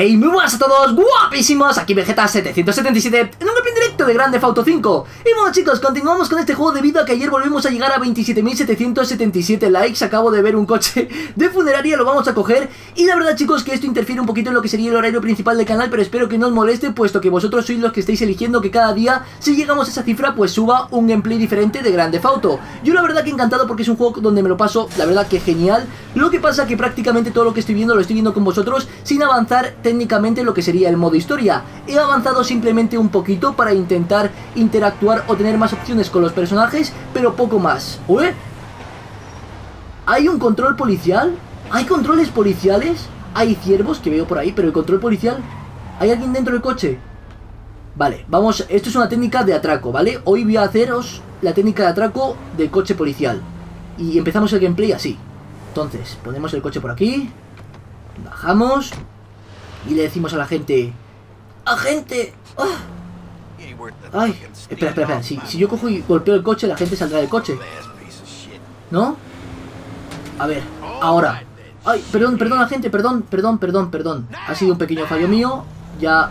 Hey, muy buenas a todos, guapísimos, aquí Vegeta777 en un gameplay directo de Grand Theft Auto 5. Y bueno chicos, continuamos con este juego debido a que ayer volvimos a llegar a 27.777 likes. Acabo de ver un coche de funeraria, lo vamos a coger. Y la verdad chicos que esto interfiere un poquito en lo que sería el horario principal del canal, pero espero que no os moleste, puesto que vosotros sois los que estáis eligiendo que cada día, si llegamos a esa cifra, pues suba un gameplay diferente de Grand Theft Auto. Yo la verdad que encantado porque es un juego donde me lo paso, la verdad que genial. Lo que pasa que prácticamente todo lo que estoy viendo lo estoy viendo con vosotros sin avanzar técnicamente lo que sería el modo historia. He avanzado simplemente un poquito para intentar interactuar o tener más opciones con los personajes, pero poco más. ¿Ué? ¿Hay un control policial? ¿Hay controles policiales? Hay ciervos que veo por ahí, pero el control policial... ¿Hay alguien dentro del coche? Vale, vamos, esto es una técnica de atraco, ¿vale? Hoy voy a haceros la técnica de atraco del coche policial. Y empezamos el gameplay así. Entonces, ponemos el coche por aquí, bajamos y le decimos a la gente: ¡agente! ¡Oh! ¡Ay! Espera. Si yo cojo y golpeo el coche, la gente saldrá del coche, ¿no? A ver, ahora. ¡Ay! Perdón, agente, perdón. Ha sido un pequeño fallo mío. Ya.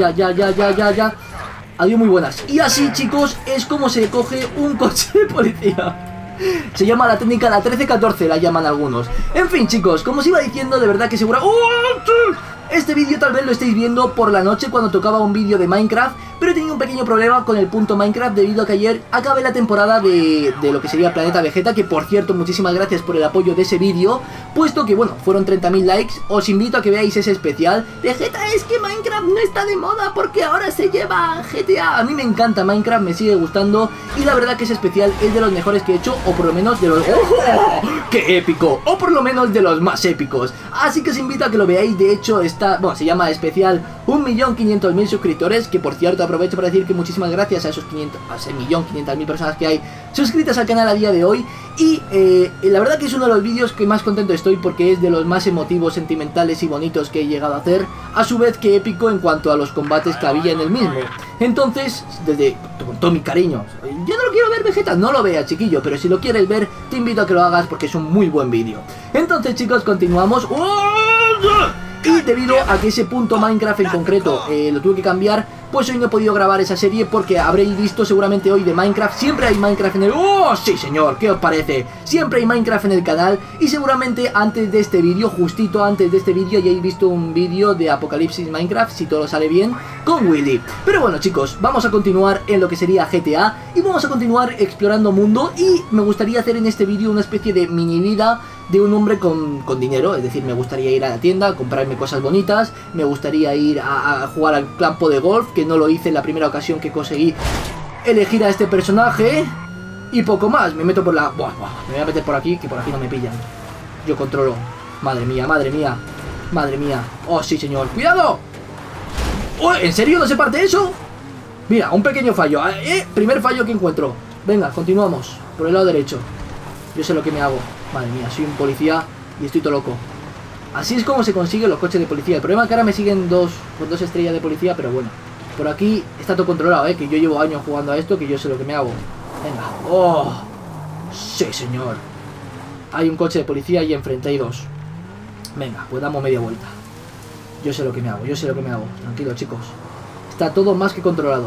Adiós, muy buenas. Y así, chicos, es como se coge un coche de policía. Se llama la técnica la 13-14, la llaman algunos. En fin, chicos, como os iba diciendo, de verdad que seguro... Este vídeo tal vez lo estéis viendo por la noche cuando tocaba un vídeo de Minecraft, pero he tenido un pequeño problema con el punto Minecraft debido a que ayer acabé la temporada de lo que sería Planeta Vegeta, que por cierto, muchísimas gracias por el apoyo de ese vídeo, puesto que, bueno, fueron 30.000 likes. Os invito a que veáis ese especial. Vegeta, es que Minecraft no está de moda porque ahora se lleva GTA. A mí me encanta Minecraft, me sigue gustando, y la verdad que ese especial es de los mejores que he hecho, o por lo menos de los... ¡Oh! ¡Qué épico! O por lo menos de los más épicos. Así que os invito a que lo veáis. De hecho, bueno, se llama especial 1.500.000 suscriptores, que por cierto aprovecho para decir que muchísimas gracias a esos 1.500.000 personas que hay suscritas al canal a día de hoy. Y la verdad que es uno de los vídeos que más contento estoy porque es de los más emotivos, sentimentales y bonitos que he llegado a hacer, a su vez que épico en cuanto a los combates que había en el mismo. Entonces, con todo mi cariño, yo no lo quiero ver, Vegeta, no lo veas, chiquillo, pero si lo quieres ver, te invito a que lo hagas porque es un muy buen vídeo. Entonces, chicos, continuamos. Y debido a que ese punto Minecraft en concreto lo tuve que cambiar, pues hoy no he podido grabar esa serie porque habréis visto seguramente hoy de Minecraft. Siempre hay Minecraft en el... ¡Oh, sí señor! ¿Qué os parece? Siempre hay Minecraft en el canal. Y seguramente antes de este vídeo, justito antes de este vídeo, ya habéis visto un vídeo de Apocalipsis Minecraft, si todo sale bien, con Willy. Pero bueno chicos, vamos a continuar en lo que sería GTA y vamos a continuar explorando mundo. Y me gustaría hacer en este vídeo una especie de mini vida de un hombre con dinero. Es decir, me gustaría ir a la tienda, comprarme cosas bonitas, me gustaría ir a jugar al campo de golf, que no lo hice en la primera ocasión que conseguí elegir a este personaje, y poco más. Me meto por la... Buah, me voy a meter por aquí, que por aquí no me pillan. Yo controlo. Madre mía. Oh, sí, señor. ¡Cuidado! Oh, ¿en serio no se parte eso? Mira, un pequeño fallo. Primer fallo que encuentro. Venga, continuamos. Por el lado derecho. Yo sé lo que me hago. Madre mía, soy un policía y estoy todo loco. Así es como se consiguen los coches de policía. El problema es que ahora me siguen con dos estrellas de policía, pero bueno. Por aquí está todo controlado, que yo llevo años jugando a esto, que yo sé lo que me hago. Venga. ¡Oh! Sí, señor. Hay un coche de policía y enfrente hay dos. Venga, pues damos media vuelta. Yo sé lo que me hago. Tranquilo, chicos. Está todo más que controlado.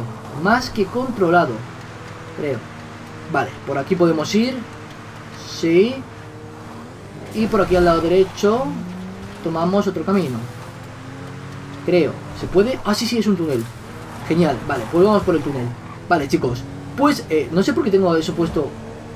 Creo. Vale, por aquí podemos ir. Sí. Y por aquí al lado derecho tomamos otro camino. Creo. ¿Se puede? Ah, sí, es un túnel. Genial. Vale, pues vamos por el túnel. Vale, chicos. Pues, no sé por qué tengo eso puesto.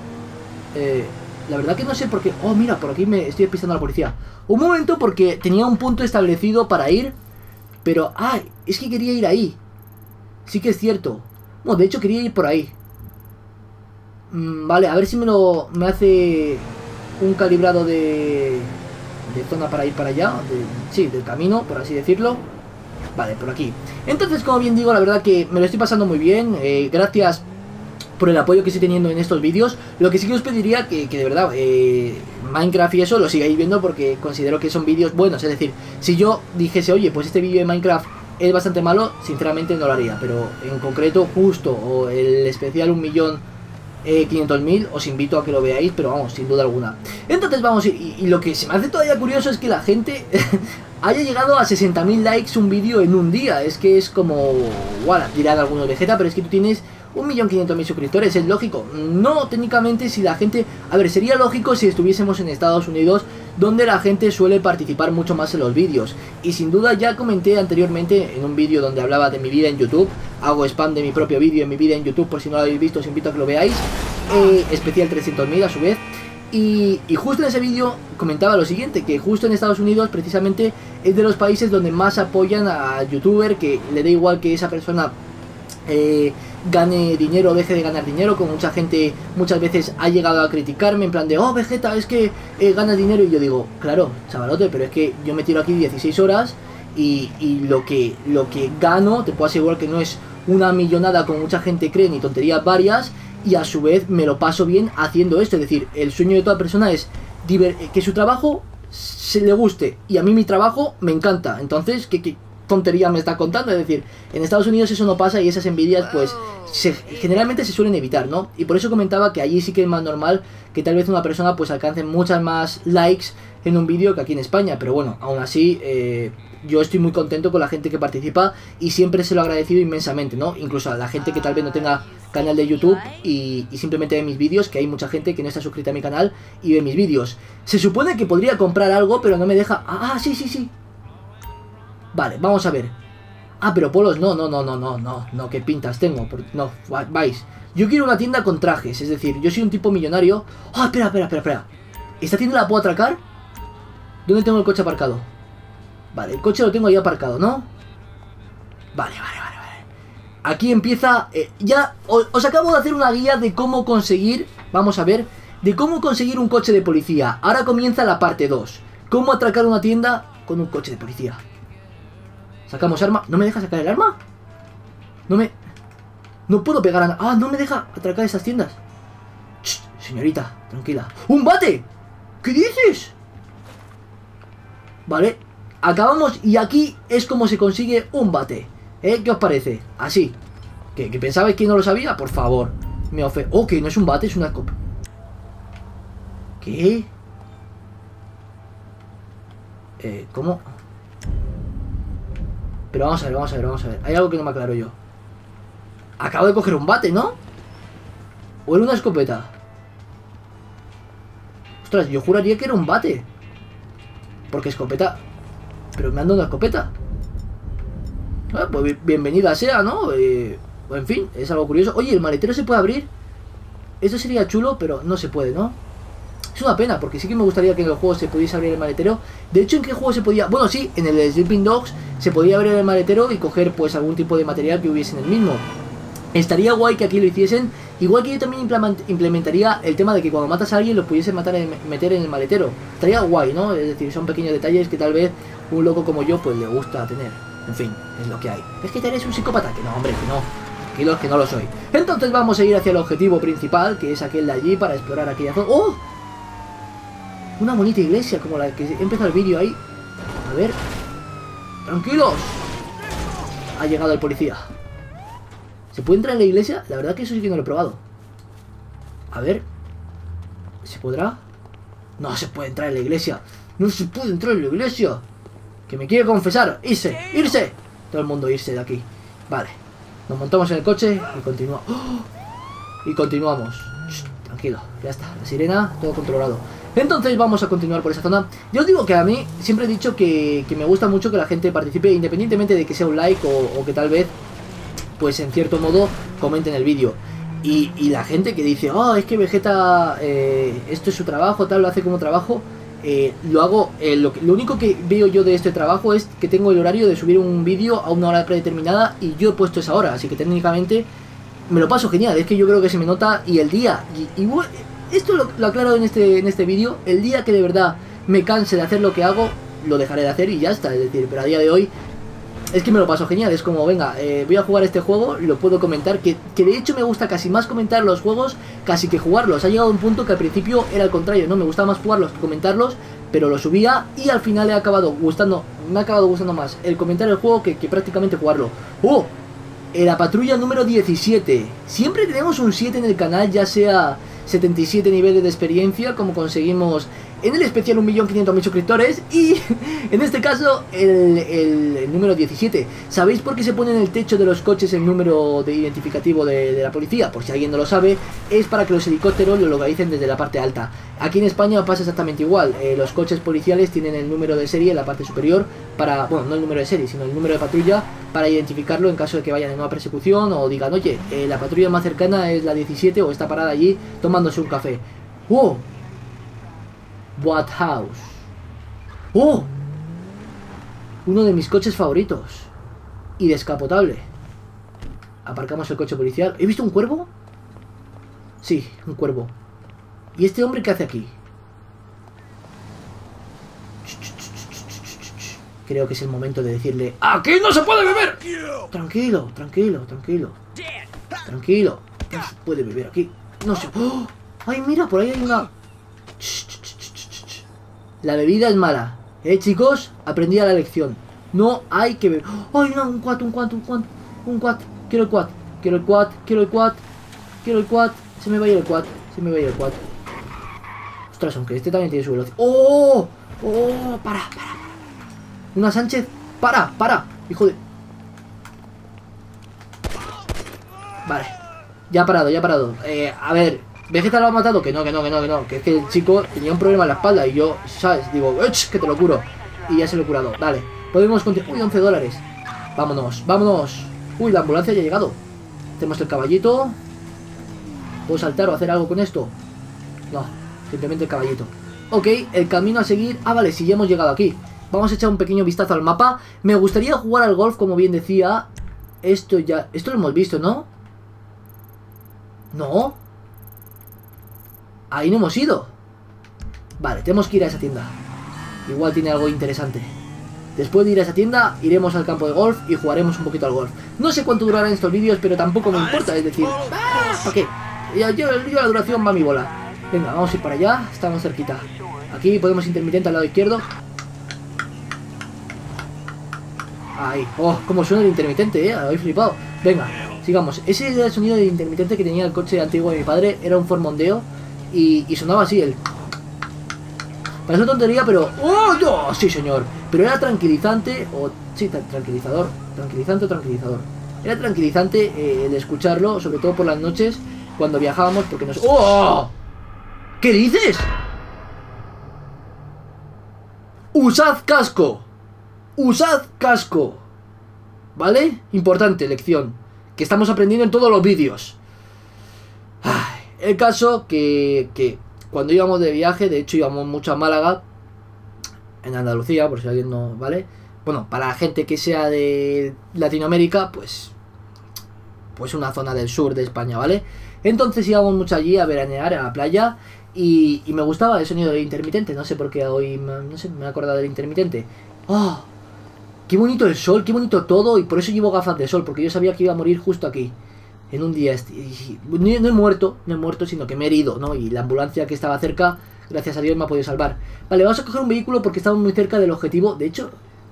La verdad que no sé por qué. Oh, mira, por aquí me estoy despistando a la policía. Un momento, porque tenía un punto establecido para ir. Pero, es que quería ir ahí. Sí que es cierto. Bueno, de hecho quería ir por ahí. Vale, a ver si me hace un calibrado de zona para ir para allá. Del camino, por así decirlo. Vale, por aquí. Entonces, como bien digo, la verdad que me lo estoy pasando muy bien. Gracias por el apoyo que estoy teniendo en estos vídeos. Lo que sí que os pediría que de verdad Minecraft y eso lo sigáis viendo, porque considero que son vídeos buenos. Es decir, si yo dijese, oye, pues este vídeo de Minecraft es bastante malo, sinceramente no lo haría. Pero en concreto, justo, o el especial 1.500.000, os invito a que lo veáis, pero vamos, sin duda alguna. Entonces vamos, y lo que se me hace todavía curioso es que la gente haya llegado a 60.000 likes un vídeo en un día. Es que es como... Bueno, dirán algunos Vegeta, pero es que tú tienes 1.500.000 suscriptores, es lógico. No, técnicamente si la gente... A ver, sería lógico si estuviésemos en Estados Unidos, donde la gente suele participar mucho más en los vídeos. Y sin duda ya comenté anteriormente en un vídeo donde hablaba de mi vida en YouTube. Hago spam de mi propio vídeo en mi vida en YouTube, por si no lo habéis visto os invito a que lo veáis. Especial 300.000 a su vez. Y justo en ese vídeo comentaba lo siguiente, que justo en Estados Unidos precisamente es de los países donde más apoyan a youtuber, que le da igual que esa persona gane dinero o deje de ganar dinero, como mucha gente muchas veces ha llegado a criticarme en plan de, oh Vegeta, es que ganas dinero, y yo digo, claro, chavalote, pero es que yo me tiro aquí 16 horas y lo que gano, te puedo asegurar que no es una millonada como mucha gente cree, ni tonterías varias, y a su vez me lo paso bien haciendo esto. Es decir, el sueño de toda persona es que su trabajo se le guste, y a mí mi trabajo me encanta. Entonces, ¿qué tontería me está contando? Es decir, en Estados Unidos eso no pasa, y esas envidias pues generalmente se suelen evitar, ¿no? Y por eso comentaba que allí sí que es más normal que tal vez una persona pues alcance muchas más likes en un vídeo que aquí en España. Pero bueno, aún así yo estoy muy contento con la gente que participa y siempre se lo he agradecido inmensamente, ¿no? Incluso a la gente que tal vez no tenga canal de YouTube y simplemente ve mis vídeos, que hay mucha gente que no está suscrita a mi canal y ve mis vídeos. Se supone que podría comprar algo, pero no me deja... Ah, sí. Vale, vamos a ver. Ah, pero polos, no, qué pintas tengo. No, vais. Yo quiero una tienda con trajes, es decir, yo soy un tipo millonario. Ah, espera. ¿Esta tienda la puedo atracar? ¿Dónde tengo el coche aparcado? Vale, el coche lo tengo ahí aparcado, ¿no? Vale. Aquí empieza... ya os acabo de hacer una guía de cómo conseguir... Vamos a ver. De cómo conseguir un coche de policía. Ahora comienza la parte 2. Cómo atracar una tienda con un coche de policía. Sacamos arma. ¿No me deja sacar el arma? No puedo pegar a... Ah, no me deja atracar esas tiendas. Shh, señorita, tranquila. ¡Un bate! ¿Qué dices? Vale. Acabamos y aquí es como se consigue un bate. ¿Qué os parece? Así. ¿Que pensabais que no lo sabía? Por favor. Me ofende. Oh, que no es un bate, es una copa. ¿Qué? ¿Cómo? Pero vamos a ver. Hay algo que no me aclaro yo. Acabo de coger un bate, ¿no? ¿O era una escopeta? Ostras, yo juraría que era un bate. Porque escopeta... Pero me han dado una escopeta. Pues bienvenida sea, ¿no? En fin, es algo curioso. Oye, ¿el maletero se puede abrir? Esto sería chulo, pero no se puede, ¿no? Es una pena, porque sí que me gustaría que en el juego se pudiese abrir el maletero. De hecho, ¿en qué juego se podía...? Bueno, sí, en el Sleeping Dogs se podía abrir el maletero y coger, pues, algún tipo de material que hubiese en el mismo. Estaría guay que aquí lo hiciesen. Igual que yo también implementaría el tema de que cuando matas a alguien lo pudiese meter en el maletero. Estaría guay, ¿no? Es decir, son pequeños detalles que tal vez un loco como yo, pues, le gusta tener. En fin, es lo que hay. ¿Es que eres un psicópata? Que no, hombre, que no. Tranquilos, que no lo soy. Entonces vamos a ir hacia el objetivo principal, que es aquel de allí, para explorar aquella zona. ¡Oh! Una bonita iglesia, como la que empieza el vídeo ahí. A ver. ¡Tranquilos! Ha llegado el policía. ¿Se puede entrar en la iglesia? La verdad que eso sí que no lo he probado. A ver. ¿Se podrá? No se puede entrar en la iglesia. No se puede entrar en la iglesia. Que me quiere confesar. ¡Irse! ¡Irse! Todo el mundo irse de aquí. Vale. Nos montamos en el coche y continuamos. ¡Oh! Y continuamos. Shh, tranquilo. Ya está. La sirena, todo controlado. Entonces vamos a continuar por esa zona. Yo os digo que a mí siempre he dicho que me gusta mucho que la gente participe, independientemente de que sea un like o que tal vez, pues en cierto modo, comenten el vídeo. Y la gente que dice, oh, es que Vegeta, esto es su trabajo, tal, lo hace como trabajo. Lo hago, lo único que veo yo de este trabajo es que tengo el horario de subir un vídeo a una hora predeterminada y yo he puesto esa hora, así que técnicamente me lo paso genial. Es que yo creo que se me nota, y el día, y esto lo aclaro en este vídeo, el día que de verdad me canse de hacer lo que hago, lo dejaré de hacer y ya está. Es decir, pero a día de hoy es que me lo paso genial. Es como, venga, voy a jugar este juego, lo puedo comentar, que de hecho me gusta casi más comentar los juegos casi que jugarlos. Ha llegado un punto que al principio era al contrario, no me gustaba más jugarlos que comentarlos, pero lo subía y al final me ha acabado gustando más el comentar el juego que prácticamente jugarlo. ¡Oh! La patrulla número 17. Siempre tenemos un 7 en el canal, ya sea 77 niveles de experiencia, como conseguimos en el especial 1.500.000 suscriptores. Y en este caso el número 17. ¿Sabéis por qué se pone en el techo de los coches el número de identificativo de la policía? Por si alguien no lo sabe, es para que los helicópteros lo localicen desde la parte alta. Aquí en España pasa exactamente igual. Los coches policiales tienen el número de serie en la parte superior para, bueno, no el número de serie, sino el número de patrulla, para identificarlo en caso de que vayan en una persecución o digan, oye, la patrulla más cercana es la 17 o está parada allí tomándose un café. ¡Oh! What House. ¡Oh! Uno de mis coches favoritos. Y descapotable. Aparcamos el coche policial. ¿He visto un cuervo? Sí, un cuervo. ¿Y este hombre qué hace aquí? Creo que es el momento de decirle: ¡aquí no se puede beber! Tranquilo, tranquilo, tranquilo. Tranquilo. No se puede beber aquí. No se... ¡Oh! ¡Ay, mira! Por ahí hay una... La bebida es mala. Chicos, aprendí la lección. No hay que beber... ¡Ay, no! Un quad. Quiero el quad. Quiero el quad. Se me va a ir el quad. Ostras, aunque este también tiene su velocidad. ¡Oh! ¡Oh! Para. Una Sánchez. Para. Hijo de... Vale. Ya ha parado. A ver, ¿Vegeta lo ha matado? Que no. Que es que el chico tenía un problema en la espalda y yo, ¿sabes? Digo, ¡ech! Que te lo curo. Y ya se lo he curado. Vale. Podemos continuar. Uy, 11 dólares. Vámonos. Uy, la ambulancia ya ha llegado. Tenemos el caballito. ¿Puedo saltar o hacer algo con esto? No, simplemente el caballito. Ok, el camino a seguir. Ah, vale, si ya hemos llegado aquí. Vamos a echar un pequeño vistazo al mapa. Me gustaría jugar al golf, como bien decía. Esto lo hemos visto, ¿no? No. Ahí no hemos ido. Vale, tenemos que ir a esa tienda. Igual tiene algo interesante. Después de ir a esa tienda, iremos al campo de golf y jugaremos un poquito al golf. No sé cuánto durarán estos vídeos, pero tampoco me importa. Es decir, ¿para qué? Yo la duración va a mi bola. Venga, vamos a ir para allá. Estamos cerquita. Aquí podemos intermitente al lado izquierdo. Ahí. Oh, como suena el intermitente, lo he flipado. Venga, sigamos. Ese era el sonido del intermitente que tenía el coche antiguo de mi padre. Era un Ford Mondeo. Y sonaba así el... Parece una tontería, pero... ¡Oh, no! Sí, señor. Pero era tranquilizante. O... Sí, tranquilizador. Tranquilizante o tranquilizador. Era tranquilizante el escucharlo, sobre todo por las noches, cuando viajábamos, porque nos... ¡Oh! ¿Qué dices? Usad casco. Usad casco. ¿Vale? Importante lección que estamos aprendiendo en todos los vídeos. El caso que cuando íbamos de viaje, de hecho íbamos mucho a Málaga, en Andalucía, por si alguien no... ¿Vale? Bueno, para la gente que sea de Latinoamérica, pues una zona del sur de España, ¿vale? Entonces íbamos mucho allí a veranear, a la playa, y me gustaba el sonido del intermitente. No sé por qué hoy, no sé, me he acordado del intermitente. ¡Oh! ¡Qué bonito el sol! ¡Qué bonito todo! Y por eso llevo gafas de sol, porque yo sabía que iba a morir justo aquí, en un día no he muerto, sino que me he herido, ¿no? Y la ambulancia que estaba cerca, gracias a Dios, me ha podido salvar. Vale, vamos a coger un vehículo porque estamos muy cerca del objetivo. De hecho...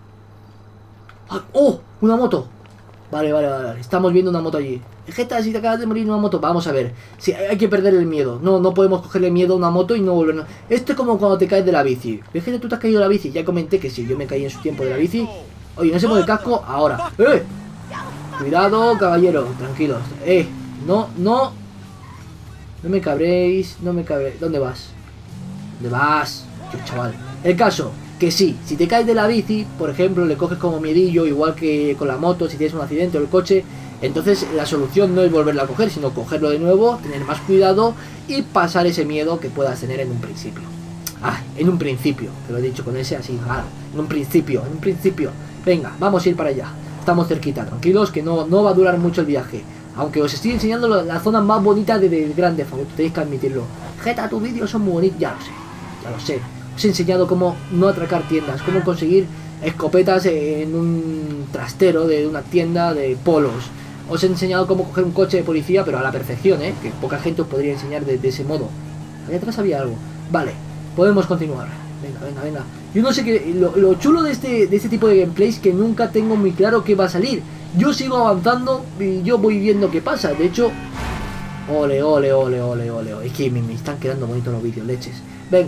¡Oh! ¡Una moto! Vale. Estamos viendo una moto allí. Vegeta, si te acabas de morir en una moto, vamos a ver. Sí, hay que perder el miedo. No podemos cogerle miedo a una moto y no volvernos. Esto es como cuando te caes de la bici. Vegeta, ¿tú te has caído de la bici? Ya comenté que sí, yo me caí en su tiempo de la bici. Oye, no se pone el casco ahora. Cuidado, caballero, tranquilos. No me cabréis, ¿Dónde vas? Qué chaval. El caso, que sí, si te caes de la bici, por ejemplo, le coges como miedillo, igual que con la moto, si tienes un accidente o el coche, entonces la solución no es volverla a coger, sino cogerlo de nuevo, tener más cuidado y pasar ese miedo que puedas tener en un principio. En un principio, te lo he dicho con ese así, claro, en un principio. Venga, vamos a ir para allá. Estamos cerquita, tranquilos, que no va a durar mucho el viaje. Aunque os estoy enseñando la zona más bonita del Grand Theft Auto, tenéis que admitirlo. Jeta, tus vídeos son muy bonitos, ya lo sé. Os he enseñado cómo no atracar tiendas, cómo conseguir escopetas en un trastero de una tienda de polos. Os he enseñado cómo coger un coche de policía, pero a la perfección, que poca gente os podría enseñar de ese modo. Allá atrás había algo. Vale, podemos continuar. Venga. Yo no sé qué... Lo chulo de este tipo de gameplays, que nunca tengo muy claro qué va a salir. Yo sigo avanzando y yo voy viendo qué pasa. De hecho... Ole. Es que me están quedando bonitos los vídeos, leches. Venga,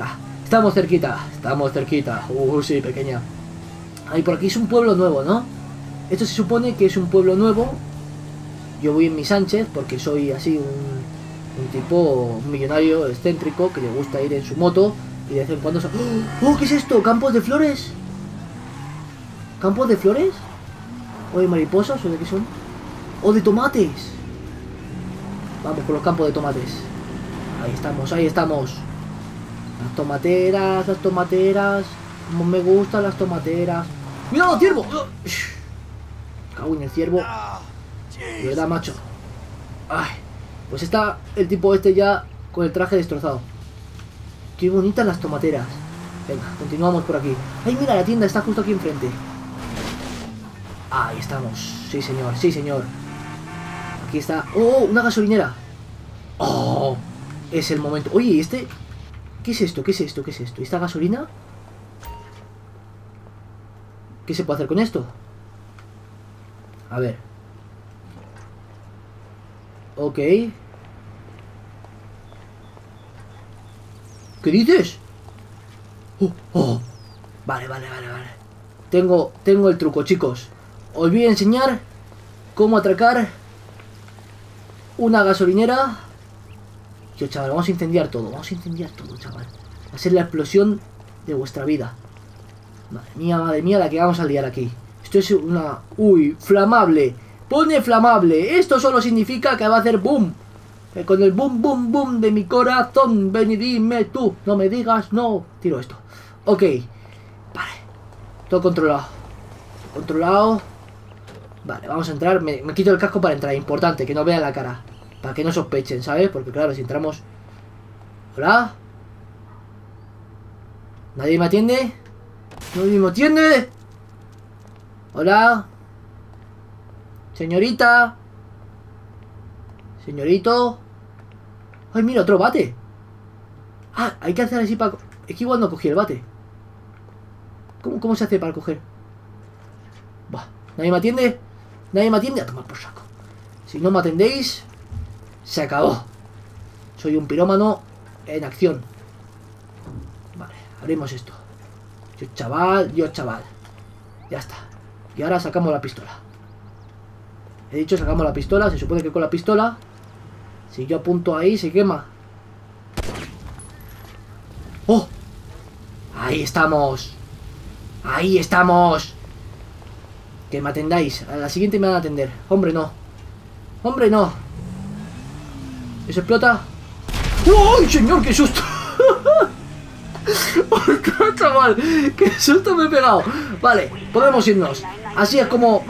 Estamos cerquita, estamos cerquita. Sí, pequeña. Ay, por aquí es un pueblo nuevo, ¿no? Esto se supone que es un pueblo nuevo. Yo voy en mi Sánchez porque soy así un tipo, un millonario excéntrico que le gusta ir en su moto y de vez en cuando... ¡Oh! ¿Qué es esto? ¿Campos de flores? ¿Campos de flores? ¿O de mariposas? ¿O de qué son? ¡O de tomates! Vamos por los campos de tomates. Ahí estamos, ahí estamos. Las tomateras, las tomateras. Como me gustan las tomateras. ¡Cuidado, ciervo! Cago en el ciervo. De verdad, macho. Ay, pues está el tipo este ya con el traje destrozado. Qué bonitas las tomateras. Venga, continuamos por aquí. Ay, mira, la tienda está justo aquí enfrente. Ahí estamos. Sí, señor, sí, señor. Aquí está. ¡Oh! Una gasolinera. ¡Oh! Es el momento. Oye, este... ¿Qué es esto? ¿Qué es esto? ¿Qué es esto? ¿Esta gasolina? ¿Qué se puede hacer con esto? A ver. Ok. ¿Qué dices? Oh. Vale. Tengo el truco, chicos. Os voy a enseñar cómo atracar una gasolinera. Yo, chaval, vamos a incendiar todo, chaval. Va a ser la explosión de vuestra vida. Madre mía, la que vamos a liar aquí. Esto es una... Uy, flamable. Pone flamable. Esto solo significa que va a hacer boom. Con el boom, boom, boom de mi corazón. Ven y dime tú. No me digas no. Tiro esto. Ok. Vale. Todo controlado. Controlado. Vale, vamos a entrar. Me quito el casco para entrar. Importante, que no vean la cara. Para que no sospechen, ¿sabes? Porque claro, si entramos... ¿Hola? ¿Nadie me atiende? ¿Nadie me atiende? ¿Hola? Señorita. Señorito. Ay, mira, otro bate. Ah, hay que hacer así para... Es que igual no cogí el bate. ¿Cómo se hace para coger? Bah, ¿nadie me atiende? ¿Nadie me atiende? A tomar por saco. Si no me atendéis... Se acabó. Soy un pirómano en acción. Vale, abrimos esto. Yo chaval. Ya está. Y ahora sacamos la pistola. He dicho sacamos la pistola. Se supone que con la pistola, si yo apunto ahí, se quema. ¡Oh! Ahí estamos. Ahí estamos. Que me atendáis. A la siguiente me van a atender. Hombre, no. Hombre, no. ¿Eso explota? ¡Uy, señor, qué susto! ¡Ostras, chaval! ¡Qué susto me he pegado! Vale, podemos irnos. Así es como...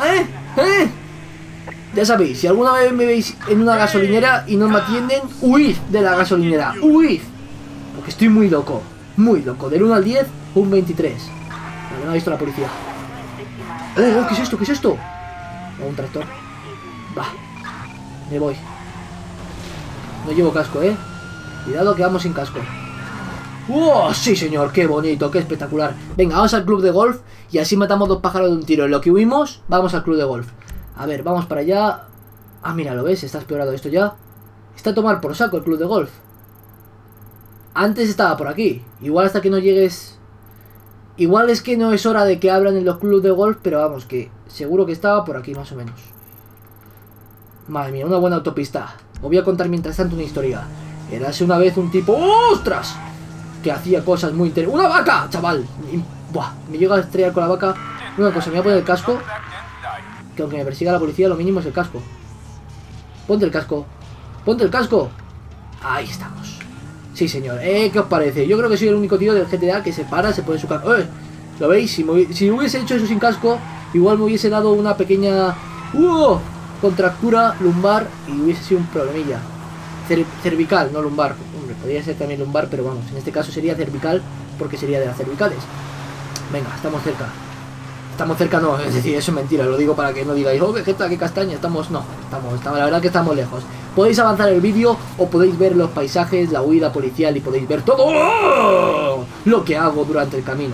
Ya sabéis, si alguna vez me veis en una gasolinera y no me atienden, huid de la gasolinera. ¡Huid! Porque estoy muy loco. Muy loco. Del 1 al 10, un 23. Vale, me ha visto la policía. ¡Oh, qué es esto! ¿Qué es esto? Oh, un tractor. Va. Me voy. No llevo casco, ¿eh? Cuidado que vamos sin casco. ¡Oh, sí, señor! ¡Qué bonito! ¡Qué espectacular! Venga, vamos al club de golf y así matamos dos pájaros de un tiro. En lo que huimos, vamos al club de golf. A ver, vamos para allá. Ah, mira, ¿lo ves? Está explorado esto ya. Está a tomar por saco el club de golf. Antes estaba por aquí. Igual hasta que no llegues... Igual es que no es hora de que abran en los clubes de golf, pero vamos, que seguro que estaba por aquí más o menos. Madre mía, una buena autopista. Os voy a contar mientras tanto una historia. Érase una vez un tipo... ¡Ostras! Que hacía cosas muy interesantes. ¡Una vaca, chaval! Buah, me llega a estrellar con la vaca. Una cosa, me voy a poner el casco. Que aunque me persiga la policía, lo mínimo es el casco. Ponte el casco. Ponte el casco. Ahí estamos. Sí, señor. ¿Qué os parece? Yo creo que soy el único tío del GTA que se para, se pone su casco. ¿Lo veis? Si hubiese hecho eso sin casco, igual me hubiese dado una pequeña... contractura lumbar y hubiese sido un problemilla. Cervical, no lumbar. Hombre, podría ser también lumbar, pero vamos, en este caso sería cervical porque sería de las cervicales. Venga, estamos cerca. Estamos cerca, no, es decir, eso es mentira, lo digo para que no digáis, oh, Vegeta, qué castaña, estamos, no, estamos, la verdad que estamos lejos. Podéis avanzar el vídeo o podéis ver los paisajes, la huida policial y podéis ver todo lo que hago durante el camino.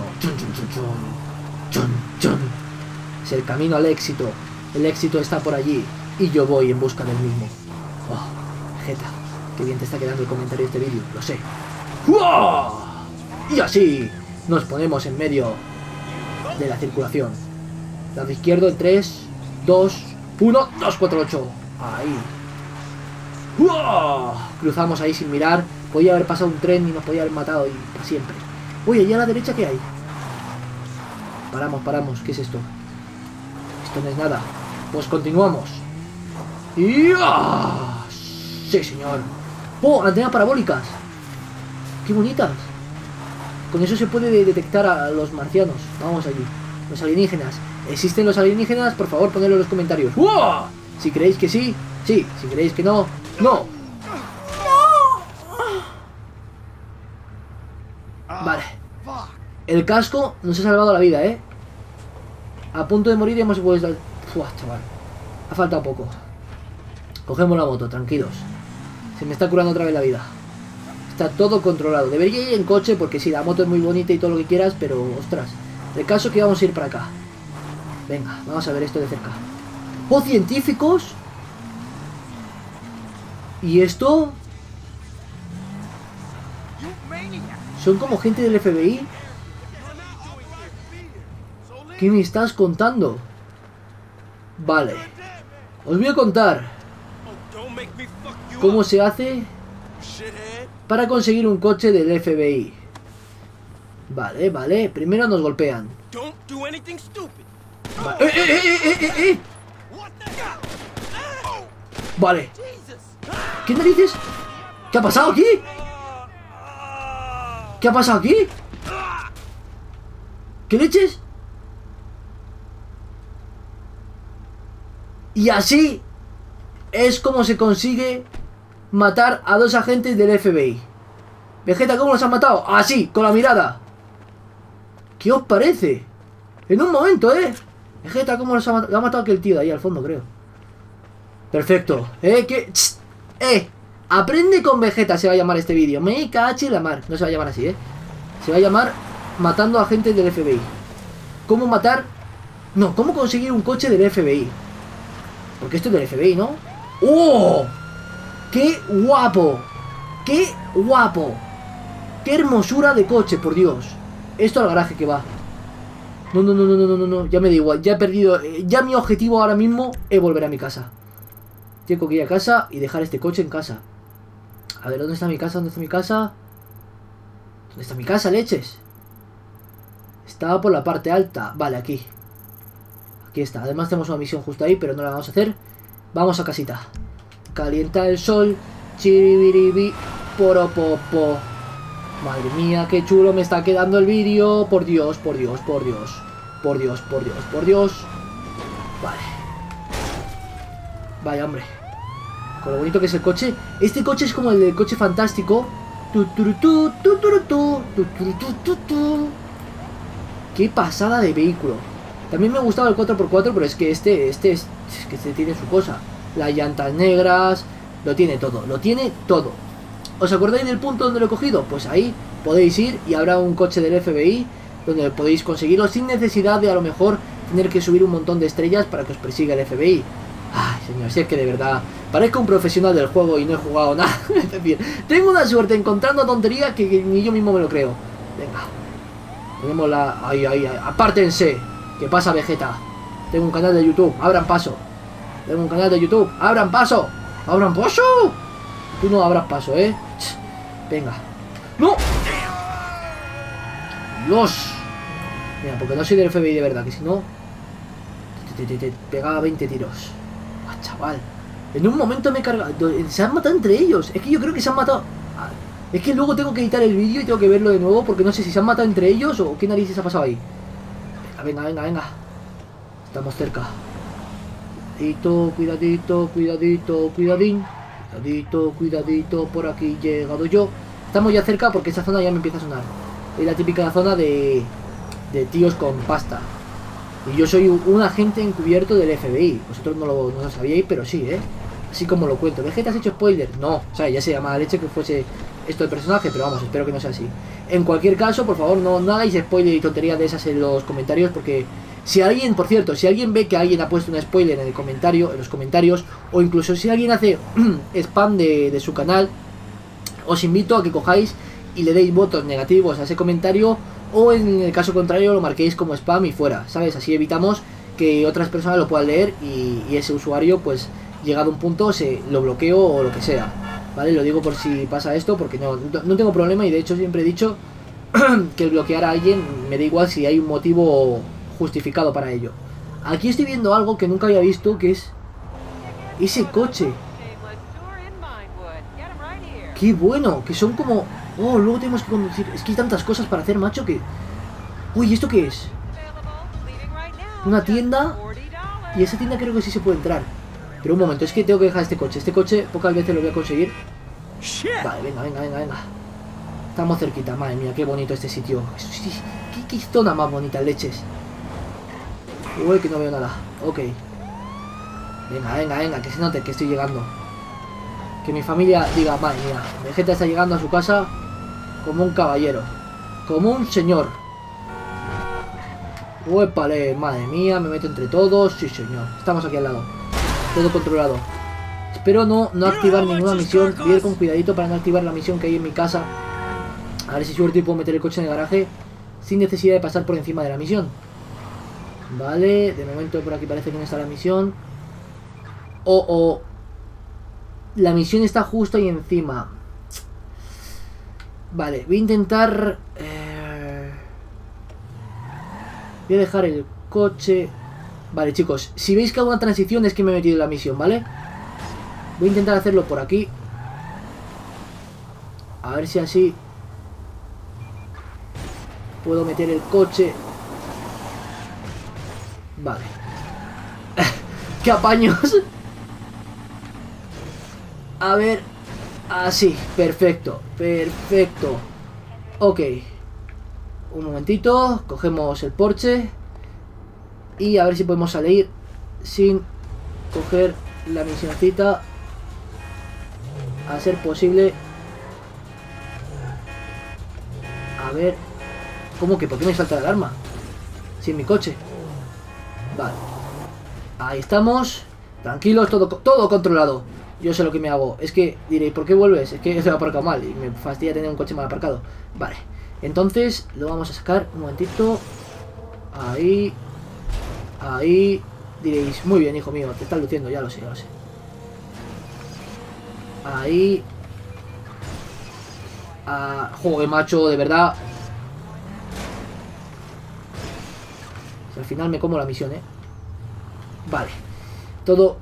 Es el camino al éxito. El éxito está por allí y yo voy en busca del mismo. Oh, Vegeta, qué bien te está quedando el comentario de este vídeo, lo sé. ¡Wow! Y así nos ponemos en medio de la circulación. Lado izquierdo en 3, 2, 1, 2, 4, 8. Ahí. ¡Uah! Cruzamos ahí sin mirar. Podía haber pasado un tren y nos podía haber matado y para siempre. Uy, allá a la derecha ¿qué hay? Paramos, paramos. ¿Qué es esto? Esto no es nada. Pues continuamos. ¡Y! ¡Ah! Sí, señor. ¡Oh! Antenas parabólicas. ¡Qué bonitas! Con eso se puede detectar a los marcianos. Vamos allí. Los alienígenas. ¿Existen los alienígenas? Por favor, ponedlo en los comentarios. ¡Wow! Si creéis que sí, sí. Si creéis que no, no. Vale. El casco nos ha salvado la vida, ¿eh? A punto de morir y hemos vuelto al... Uf, chaval. Ha faltado poco. Cogemos la moto, tranquilos. Se me está curando otra vez la vida. Está todo controlado. Debería ir en coche porque sí, la moto es muy bonita y todo lo que quieras, pero ostras. El caso es que vamos a ir para acá. Venga, vamos a ver esto de cerca. ¡Oh, científicos! ¿Y esto? ¿Son como gente del FBI? ¿Qué me estás contando? Vale. Os voy a contar cómo se hace para conseguir un coche del FBI. Vale, vale. Primero nos golpean. Vale. Vale. ¿Qué narices? ¿Qué ha pasado aquí? ¿Qué ha pasado aquí? ¿Qué leches? Y así es como se consigue matar a dos agentes del FBI. Vegeta, ¿cómo los han matado? Así, con la mirada. ¿Qué os parece? En un momento, Vegeta, ¿cómo los ha matado? Lo ha matado aquel tío de ahí al fondo, creo. Perfecto. Aprende con Vegeta se va a llamar este vídeo. Me cache la mar. No se va a llamar así, Se va a llamar matando a agentes del FBI. ¿Cómo matar? No, ¿cómo conseguir un coche del FBI? Porque esto es del FBI, ¿no? ¡Oh! ¡Qué guapo! ¡Qué guapo! ¡Qué hermosura de coche, por Dios! Esto al garaje que va. No, no, no, no, no, no, no. Ya me da igual. Ya he perdido. Ya mi objetivo ahora mismo es volver a mi casa. Tengo que ir a casa y dejar este coche en casa. A ver, ¿dónde está mi casa? ¿Dónde está mi casa? ¿Dónde está mi casa, leches? Estaba por la parte alta. Vale, aquí. Aquí está. Además tenemos una misión justo ahí, pero no la vamos a hacer. Vamos a casita. Calienta el sol. Chiribiribi. Poropopo. Madre mía, qué chulo me está quedando el vídeo. Por Dios, por Dios, por Dios. Por Dios, por Dios, por Dios. Vale. Vaya, hombre. Con lo bonito que es el coche. Este coche es como el del coche fantástico. Qué pasada de vehículo. También me gustaba el 4x4, pero es que este tiene su cosa. Las llantas negras. Lo tiene todo, lo tiene todo. ¿Os acordáis del punto donde lo he cogido? Pues ahí podéis ir y habrá un coche del FBI donde podéis conseguirlo sin necesidad de a lo mejor tener que subir un montón de estrellas para que os persiga el FBI. Ay, señor, si es que de verdad parezco un profesional del juego y no he jugado nada. Es decir, tengo una suerte encontrando tonterías que ni yo mismo me lo creo. Venga. Tenemos la... Ahí, ahí, ahí. Apártense. ¿Qué pasa, Vegeta? Tengo un canal de YouTube. Abran paso. Tengo un canal de YouTube. Abran paso. Abran paso. Tú no abras paso, Venga. ¡No! Dios. Mira, porque no soy del FBI de verdad, que si no... Te pegaba 20 tiros. ¡Ah, chaval! En un momento me he cargado... Se han matado entre ellos. Es que yo creo que se han matado... Es que luego tengo que editar el vídeo y tengo que verlo de nuevo porque no sé si se han matado entre ellos o qué narices ha pasado ahí. Venga, venga, venga, venga. Estamos cerca. Cuidadito, cuidadito, cuidadito, cuidadín. Cuidadito, cuidadito, por aquí he llegado yo. Estamos ya cerca porque esa zona ya me empieza a sonar. Es la típica zona de tíos con pasta. Y yo soy un agente encubierto del FBI. Vosotros no lo sabíais, pero sí, Así como lo cuento. ¿Vegeta has hecho spoiler? No, o sea, ya se llama la leche que fuese esto el personaje, pero vamos, espero que no sea así. En cualquier caso, por favor, no hagáis spoiler y tonterías de esas en los comentarios, porque si alguien, por cierto, si alguien ve que alguien ha puesto un spoiler en el comentario, en los comentarios, o incluso si alguien hace spam de su canal, os invito a que cojáis y le deis votos negativos a ese comentario, o en el caso contrario lo marquéis como spam y fuera, ¿sabes? Así evitamos que otras personas lo puedan leer y ese usuario, pues llegado a un punto, se lo bloqueo o lo que sea, ¿vale? Lo digo por si pasa esto, porque no tengo problema, y de hecho siempre he dicho que bloquear a alguien me da igual si hay un motivo justificado para ello. Aquí estoy viendo algo que nunca había visto, que es ese coche. ¡Qué bueno! Que son como... Oh, luego tenemos que conducir. Es que hay tantas cosas para hacer, macho, que... Uy, ¿esto qué es? Una tienda. Y esa tienda creo que sí se puede entrar. Pero un momento, es que tengo que dejar este coche. Este coche pocas veces lo voy a conseguir. Vale, venga. Estamos cerquita, madre mía, qué bonito este sitio. ¿Qué zona más bonita, leches? Uy, que no veo nada. Ok. Venga, que se note que estoy llegando. Que mi familia diga, madre mía, Vegeta está llegando a su casa como un caballero, como un señor. Uépale, madre mía, me meto entre todos. Sí, señor, estamos aquí al lado. Todo controlado. Espero no activar ninguna misión. Voy a ir con cuidadito para no activar la misión que hay en mi casa. A ver si suerte y puedo meter el coche en el garaje sin necesidad de pasar por encima de la misión. Vale, de momento por aquí parece que no está la misión. La misión está justo ahí encima. Vale, voy a intentar... voy a dejar el coche... Vale, chicos, si veis que hago una transición es que me he metido en la misión, ¿vale? Voy a intentar hacerlo por aquí. A ver si así puedo meter el coche. Vale. ¡Qué apaños! A ver. Así, perfecto. Ok. Un momentito. Cogemos el Porsche. Y a ver si podemos salir sin coger la misioncita. A ser posible. A ver. ¿Cómo que? ¿Por qué me salta la alarma? Sin mi coche. Vale. Ahí estamos. Tranquilos, todo controlado. Yo sé lo que me hago. Es que diréis, ¿por qué vuelves? Es que se me ha aparcado mal y me fastidia tener un coche mal aparcado. Vale. Entonces lo vamos a sacar. Un momentito. Ahí. Diréis, muy bien, hijo mío, te estás luciendo, ya lo sé. Ahí. Joder, macho, de verdad. Al final me como la misión, Vale. Todo...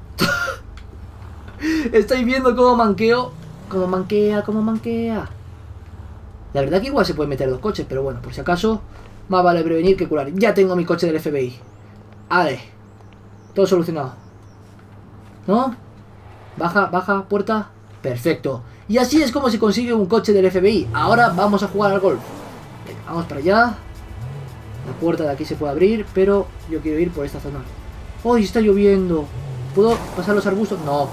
Estáis viendo cómo manqueo. Cómo manquea. La verdad que igual se pueden meter dos coches, pero bueno, por si acaso, más vale prevenir que curar. Ya tengo mi coche del FBI. Vale. Todo solucionado. ¿No? Baja, puerta. Perfecto. Y así es como se consigue un coche del FBI. Ahora vamos a jugar al golf. Venga, vamos para allá. La puerta de aquí se puede abrir, pero yo quiero ir por esta zona. ¡Uy, está lloviendo! ¿Puedo pasar los arbustos? No.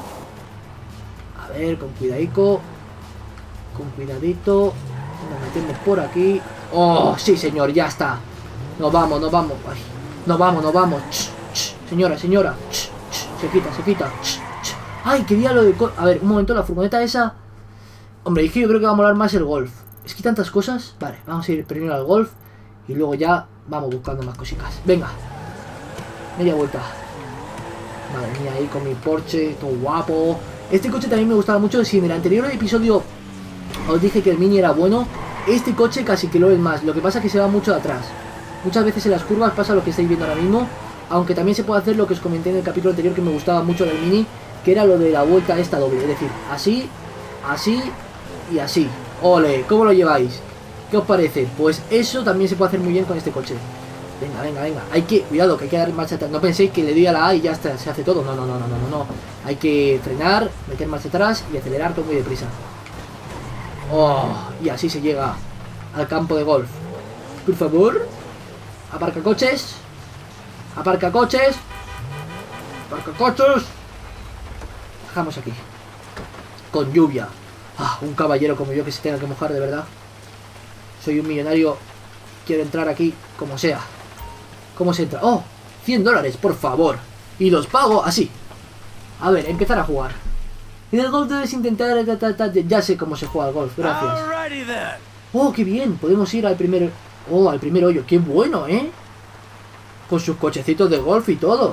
A ver, con cuidadico. Con cuidadito. Nos metemos por aquí. ¡Oh, sí, señor! Ya está. Nos vamos. Ay, nos vamos. Señora. Se quita. ¡Ay, quería lo de... A ver, un momento, la furgoneta esa... Hombre, es que yo creo que va a molar más el golf. Es que tantas cosas... Vale, vamos a ir primero al golf. Y luego ya vamos buscando más cositas. Venga. Media vuelta. Madre mía, ahí con mi Porsche, todo guapo. Este coche también me gustaba mucho. Si en el anterior episodio os dije que el Mini era bueno, este coche casi que lo es más. Lo que pasa es que se va mucho de atrás. Muchas veces en las curvas pasa lo que estáis viendo ahora mismo. Aunque también se puede hacer lo que os comenté en el capítulo anterior, que me gustaba mucho del Mini, que era lo de la vuelta esta doble. Es decir, así y así. Ole, ¿cómo lo lleváis? ¿Qué os parece? Pues eso también se puede hacer muy bien con este coche. Venga. Hay que... Cuidado, que hay que dar marcha atrás. No penséis que le doy a la A y ya está, se hace todo. No. Hay que frenar, meter marcha atrás y acelerar todo muy deprisa. Oh, y así se llega al campo de golf. Por favor. Aparca coches. Dejamos aquí. Con lluvia. Un caballero como yo que se tenga que mojar, de verdad. Soy un millonario. Quiero entrar aquí como sea. ¿Cómo se entra? ¡Oh! $100, por favor. Y los pago así. A ver, empezar a jugar. En el golf debes intentar... Ya sé cómo se juega al golf, gracias. Oh, qué bien, podemos ir al primer... Oh, al primer hoyo, qué bueno, ¿eh? Con sus cochecitos de golf y todo.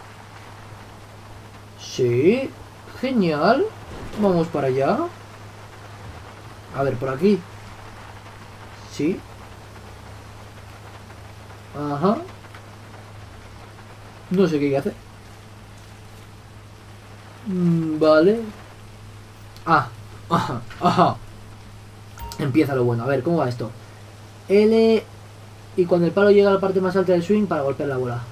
Sí, genial. Vamos para allá. A ver, por aquí. Sí. Ajá. No sé qué hay que hacer. Vale. Ah, ajá, ajá. Empieza lo bueno. A ver, ¿cómo va esto? L. Y cuando el palo llega a la parte más alta del swing para golpear la bola.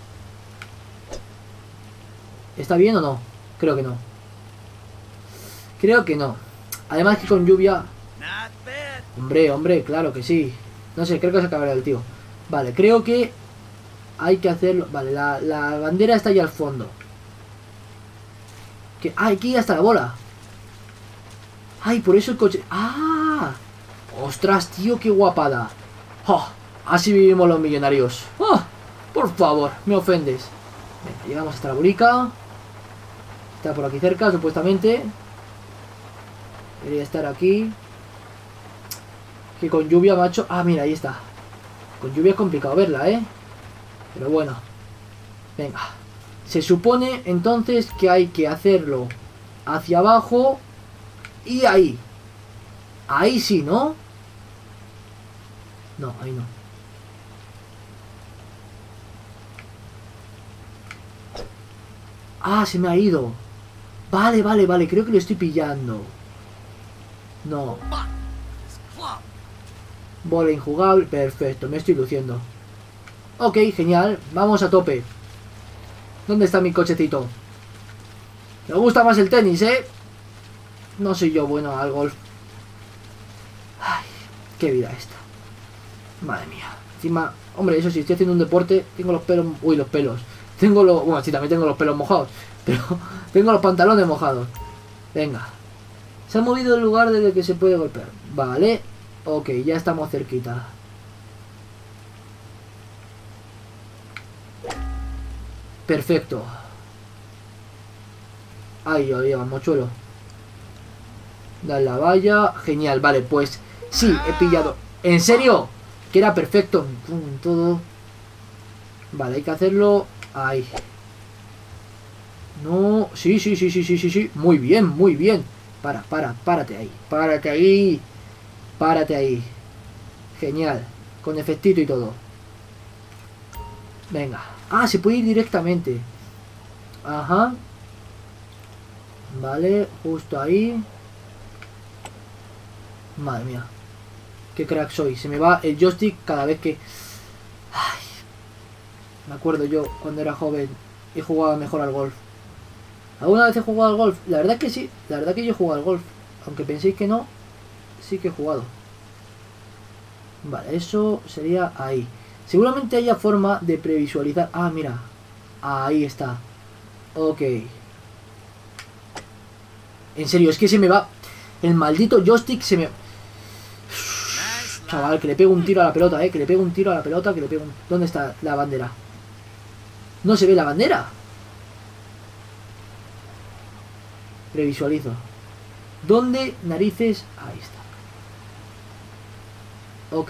¿Está bien o no? Creo que no. Creo que no. Además que con lluvia... Hombre, hombre, claro que sí. No sé, creo que se acabará el tío. Vale, creo que hay que hacerlo. Vale, la bandera está allá al fondo. Que... Ah, aquí ya está la bola. Ay, por eso el coche... ¡Ah! ¡Ostras, tío, qué guapada! ¡Oh! Así vivimos los millonarios. ¡Oh! Por favor, me ofendes. Venga, llegamos hasta la bolica. Está por aquí cerca, supuestamente. Debería estar aquí. Que con lluvia, macho... Ah, mira, ahí está. Con lluvia es complicado verla, ¿eh? Pero bueno. Venga. Se supone, entonces, que hay que hacerlo hacia abajo. Y ahí. Ahí sí, ¿no? No, ahí no. Ah, se me ha ido. Vale, vale, vale. Creo que lo estoy pillando. No. Bola injugable. Perfecto, me estoy luciendo. Ok, genial. Vamos a tope. ¿Dónde está mi cochecito? Me gusta más el tenis, ¿eh? No soy yo bueno al golf. Ay, qué vida esta. Madre mía. Encima, hombre, eso sí, estoy haciendo un deporte. Tengo los pelos... Uy, los pelos. Tengo los... Bueno, sí, también tengo los pelos mojados. Pero tengo los pantalones mojados. Venga. Se ha movido el lugar desde que se puede golpear. Vale. Ok, ya estamos cerquita. Perfecto. Ahí lo lleva, mochuelo. Dale la valla. Genial, vale, pues sí, he pillado. ¿En serio? Que era perfecto. Todo. Vale, hay que hacerlo. Ahí. No. Sí, sí, sí, sí, sí, sí, sí. Muy bien, muy bien. Párate ahí. Párate ahí. Párate ahí. Genial. Con efectito y todo. Venga. Ah, se puede ir directamente. Ajá. Vale, justo ahí. Madre mía. Qué crack soy. Se me va el joystick cada vez que... Ay. Me acuerdo yo cuando era joven y jugaba mejor al golf. ¿Alguna vez he jugado al golf? La verdad que sí. La verdad que yo he jugado al golf. Aunque penséis que no, sí que he jugado. Vale, eso sería ahí. Seguramente haya forma de previsualizar. Ah, mira. Ahí está. Ok. En serio, es que se me va... El maldito joystick se me... Chaval, que le pego un tiro a la pelota, que le pego un tiro a la pelota, que le pego un... ¿Dónde está la bandera? No se ve la bandera. Previsualizo. ¿Dónde narices? Ahí está. Ok.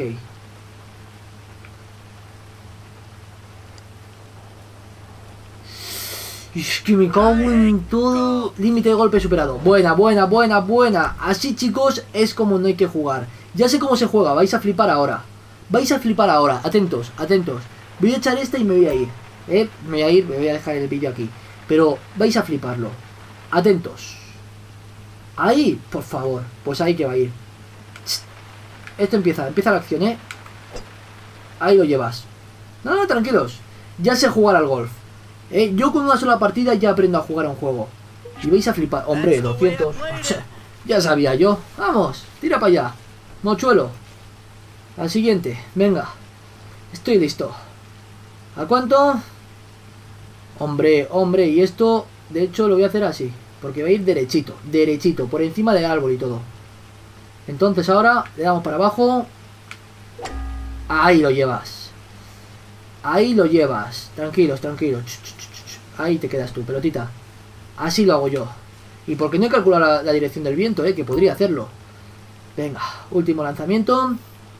Es que me cago en todo. Límite de golpe superado. Buena, buena, buena, buena. Así, chicos, es como no hay que jugar. Ya sé cómo se juega. Vais a flipar ahora. Vais a flipar ahora. Atentos, atentos. Voy a echar esta y me voy a ir. Me voy a ir, me voy a dejar el vídeo aquí. Pero vais a fliparlo. Atentos. Ahí, por favor. Pues ahí que va a ir. Esto empieza la acción, Ahí lo llevas. No, no, tranquilos. Ya sé jugar al golf. Yo con una sola partida ya aprendo a jugar a un juego. Y vais a flipar. Hombre, 200. Ya sabía yo. Vamos, tira para allá. Mochuelo. Al siguiente. Venga. Estoy listo. ¿A cuánto? Hombre, hombre. Y esto, de hecho, lo voy a hacer así. Porque va a ir derechito. Derechito. Por encima del árbol y todo. Entonces ahora le damos para abajo. Ahí lo llevas. Ahí lo llevas. Tranquilos, tranquilos. Ahí te quedas tú, pelotita. Así lo hago yo. Y porque no he calculado la dirección del viento, que podría hacerlo. Venga, último lanzamiento.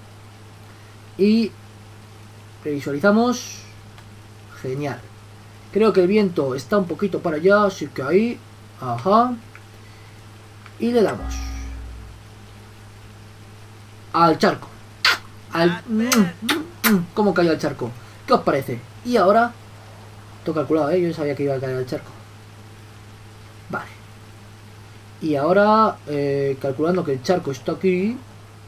Y previsualizamos. Genial. Creo que el viento está un poquito para allá, así que ahí. Ajá. Y le damos al charco. ¿Cómo cayó al charco? ¿Qué os parece? Y ahora, todo calculado, yo sabía que iba a caer al charco. Vale. Y ahora, calculando que el charco está aquí.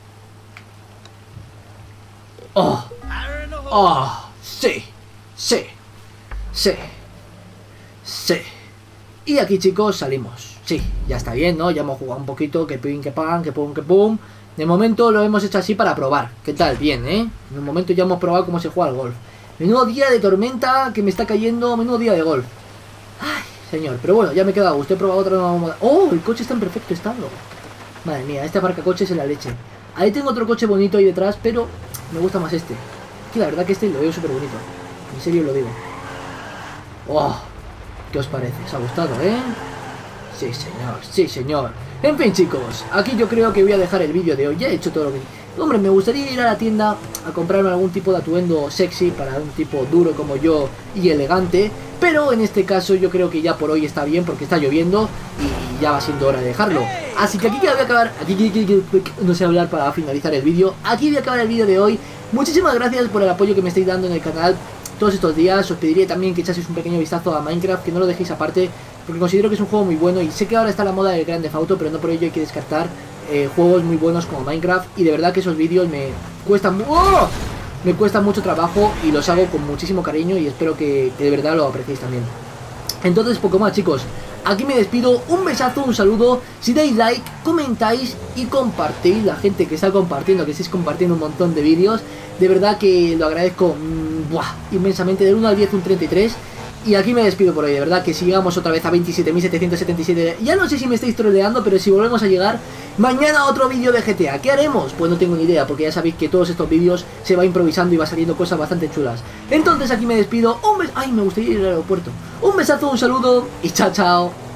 ¡Oh! ¡Oh! ¡Sí! ¡Sí! ¡Sí! ¡Sí! Y aquí, chicos, salimos. Sí, ya está bien, ¿no? Ya hemos jugado un poquito, que pin, que pan, que pum, que pum. De momento lo hemos hecho así para probar. ¿Qué tal? Bien, ¿eh? De momento ya hemos probado cómo se juega al golf. Menudo día de tormenta que me está cayendo, menudo día de golf. Ay, señor, pero bueno, ya me he quedado. Usted ha probado otra nueva moda. ¡Oh! El coche está en perfecto estado. Madre mía, este aparcacoches es la leche. Ahí tengo otro coche bonito ahí detrás, pero me gusta más este. Que la verdad que este lo veo súper bonito. En serio lo digo. ¡Oh! ¿Qué os parece? ¿Os ha gustado, Sí, señor, sí, señor. En fin, chicos, aquí yo creo que voy a dejar el vídeo de hoy. Ya he hecho todo lo que... Hombre, me gustaría ir a la tienda a comprarme algún tipo de atuendo sexy para un tipo duro como yo y elegante. Pero en este caso yo creo que ya por hoy está bien porque está lloviendo y ya va siendo hora de dejarlo. Así que aquí voy a acabar... no sé hablar para finalizar el vídeo. Aquí voy a acabar el vídeo de hoy. Muchísimas gracias por el apoyo que me estáis dando en el canal todos estos días. Os pediría también que echaseis un pequeño vistazo a Minecraft, que no lo dejéis aparte, porque considero que es un juego muy bueno. Y sé que ahora está la moda del Grand Theft Auto, pero no por ello hay que descartar juegos muy buenos como Minecraft. Y de verdad que esos vídeos me cuestan me cuesta mucho trabajo y los hago con muchísimo cariño y espero que de verdad lo apreciéis también. Entonces, poco más, chicos. Aquí me despido, un besazo, un saludo. Si dais like, comentáis y compartís. La gente que está compartiendo, que estáis compartiendo un montón de vídeos, de verdad que lo agradezco inmensamente. Del 1 al 10 un 33. Y aquí me despido por hoy, de verdad que si llegamos otra vez a 27.777, ya no sé si me estáis troleando, pero si volvemos a llegar, mañana otro vídeo de GTA. ¿Qué haremos? Pues no tengo ni idea, porque ya sabéis que todos estos vídeos se va improvisando y va saliendo cosas bastante chulas. Entonces aquí me despido, ¡ay, me gustaría ir al aeropuerto! Un besazo, un saludo y chao, chao.